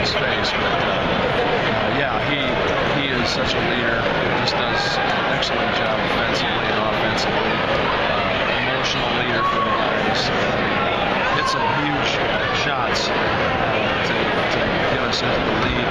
his face. But yeah, he is such a leader. He just does an excellent job offensively and offensively. Emotional leader for the guys. Hit some huge shots to get us into the lead.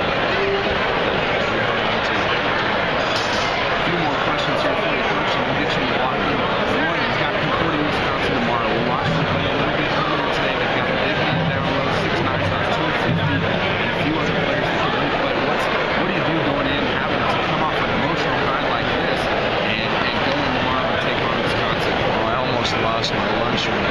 A few more questions here for you, Coach, and we'll get you locked in. One, he's got Concordia-Chicago tomorrow. We watched him play a little bit earlier today. They've got the big man down low, 6'9", size 250, and a few other players that can play. What do you do going in, having to come off an emotional ride like this, and go in tomorrow and take on Wisconsin? Well, I almost lost my lunch when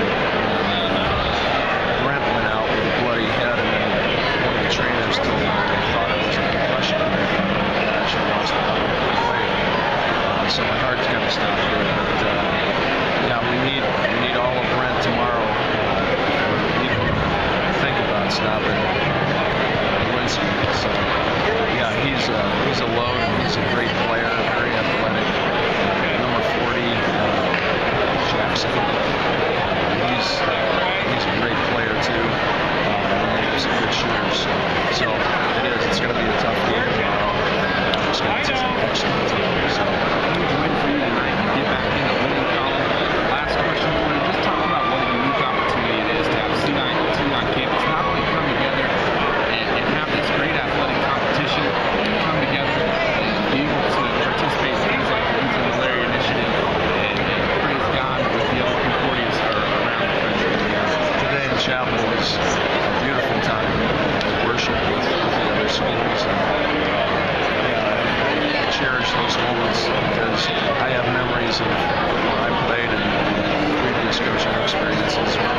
Brent went out with a bloody head, and then one of the trainers told me they thought it was a concussion, and they thought I actually lost the play. So my heart's going to stop there. But yeah, we need all of Brent tomorrow. Even think about stopping Lewinsky. So yeah, he's a load, and he's a great player, very athletic. Number 40, Jackson. He's a great player too. He's some good shooters. So it is. It's going to be a tough game tomorrow. It's going to take some excellent team. So huge win for you tonight. You get back in the winning column. Last question for you. Just talk about what a unique opportunity it is to have C9 on campus. Not only come together and have this great athletic competition, come together and be able to participate in things like the Youth and Malaria Initiative and praise God with the other Concordias around the country. Today in chapel was a beautiful time of worship with the other schools. I cherish those moments because I have memories of when I played and previous coaching experiences.